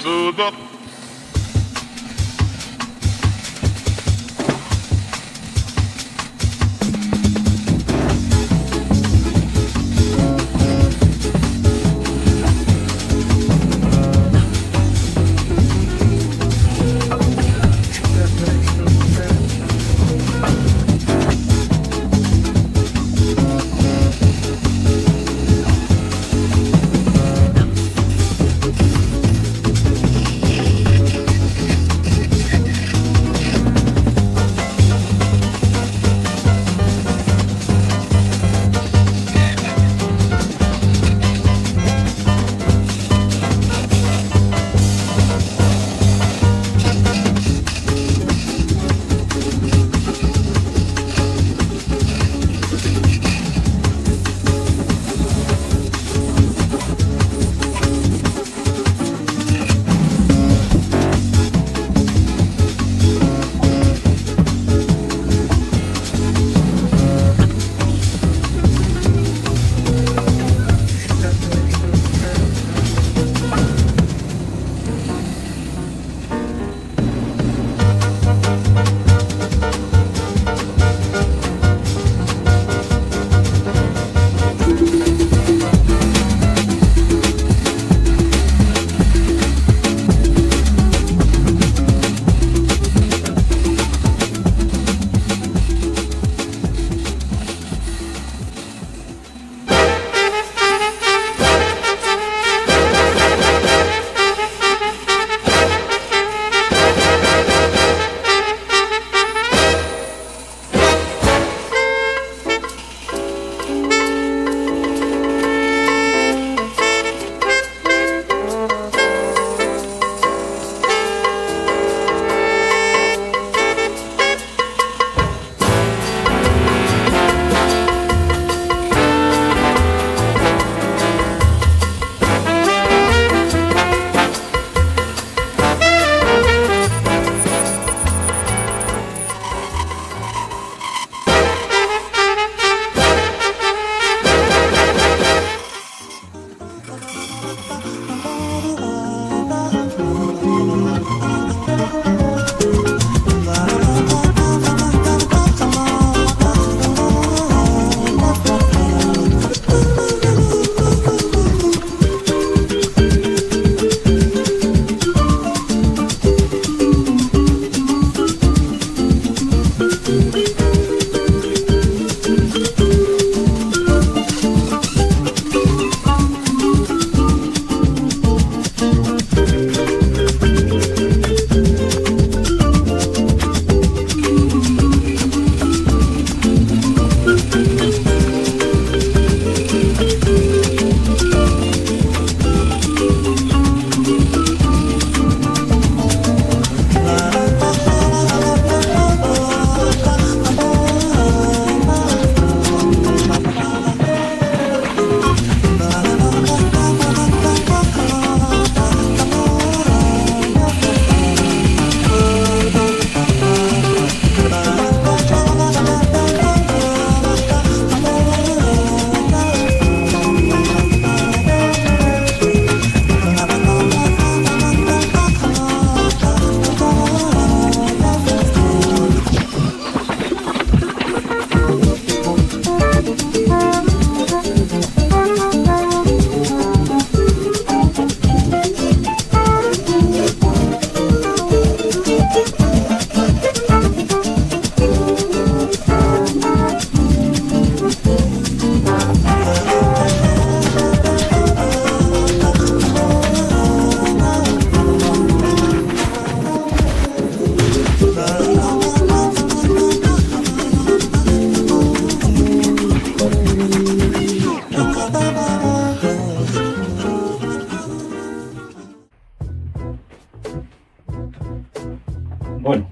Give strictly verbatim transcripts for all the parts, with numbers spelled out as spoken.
Bueno,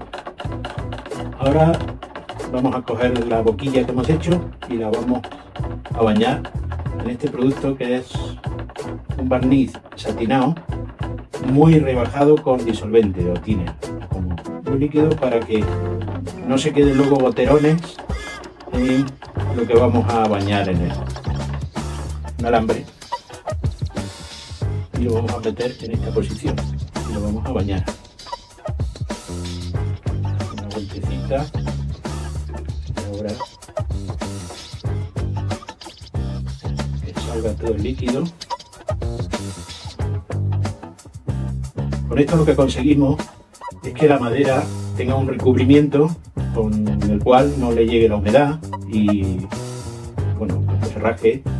ahora vamos a coger la boquilla que hemos hecho y la vamos a bañar en este producto, que es un barniz satinado muy rebajado con disolvente o tiner, como muy líquido, para que no se queden luego goterones en lo que vamos a bañar en el un alambre. y lo vamos a meter en esta posición y lo vamos a bañar. Una vueltecita y ahora que salga todo el líquido. Con esto lo que conseguimos es que la madera tenga un recubrimiento con el cual no le llegue la humedad y bueno, pues se raje